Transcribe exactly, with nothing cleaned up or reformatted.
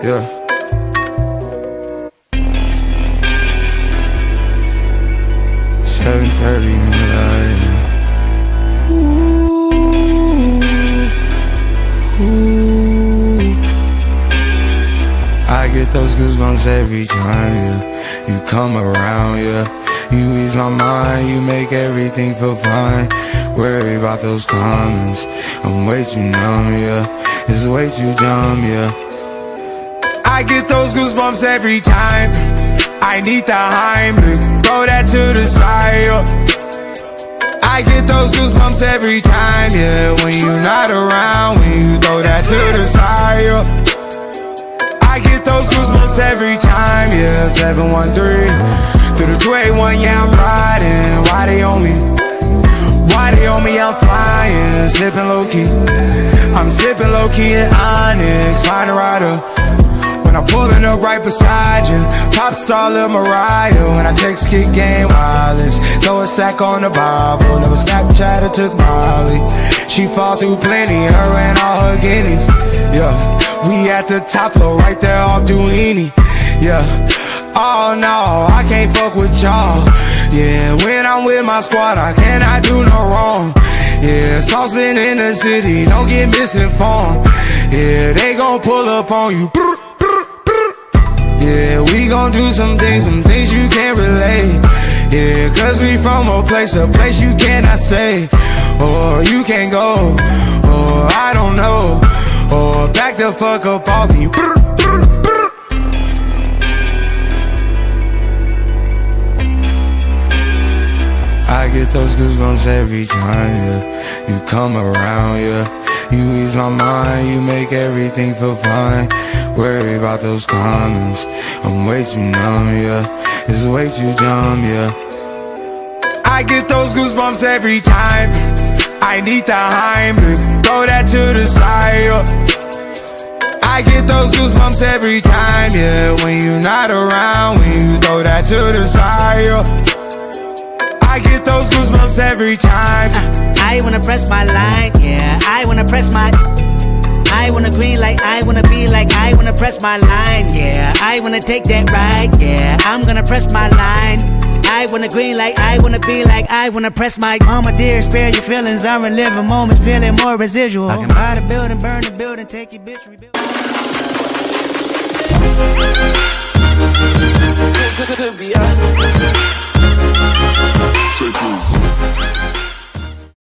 Yeah. seven thirty in the night. Ooh, ooh. I get those goosebumps every time, yeah. You come around, yeah. You ease my mind, you make everything feel fine. Worry about those comments, I'm way too numb, yeah. It's way too dumb, yeah. I get those goosebumps every time. I need the Heimlich, throw that to the side, yeah. I get those goosebumps every time, yeah. When you're not around, when you throw that to the side, yeah. I get those goosebumps every time, yeah. seven one three through the two eighty-one, yeah, I'm riding. Why they on me? Why they on me? I'm flying, sipping low-key. I'm sipping low-key in Onyx, find a rider. When I'm pulling up right beside you, pop star Lil Mariah. When I text kick game wireless, throw a stack on the Bible. Never Snapchat or took Molly. She fall through plenty, her and all her guineas. Yeah, we at the top floor, right there off Duini. Yeah, oh no, I can't fuck with y'all. Yeah, when I'm with my squad, I cannot do no wrong. Yeah, saucepan in the city, don't get misinformed. Yeah, they gon' pull up on you. Yeah, we gon' do some things, some things you can't relate. Yeah, cause we from a place, a place you cannot stay. Or you can't go, or I don't know. Or back the fuck up off me. I get those goosebumps every time, yeah. You come around, yeah. You ease my mind, you make everything feel fine. Worry about those comments, I'm way too numb, yeah. It's way too dumb, yeah. I get those goosebumps every time. I need the Heimlich, throw that to the side, yeah. I get those goosebumps every time, yeah. When you're not around, when you throw that to the side, yeah. I get those goosebumps every time. uh, I wanna press my line, yeah. I wanna press my I wanna green like I wanna be like I wanna press my line, yeah. I wanna take that ride, yeah. I'm gonna press my line. I wanna green like I wanna be like I wanna press my mama dear, spare your feelings. I'm reliving moments, feeling more residual. I can buy the building, burn the building, take your bitch, rebuild. Could be us.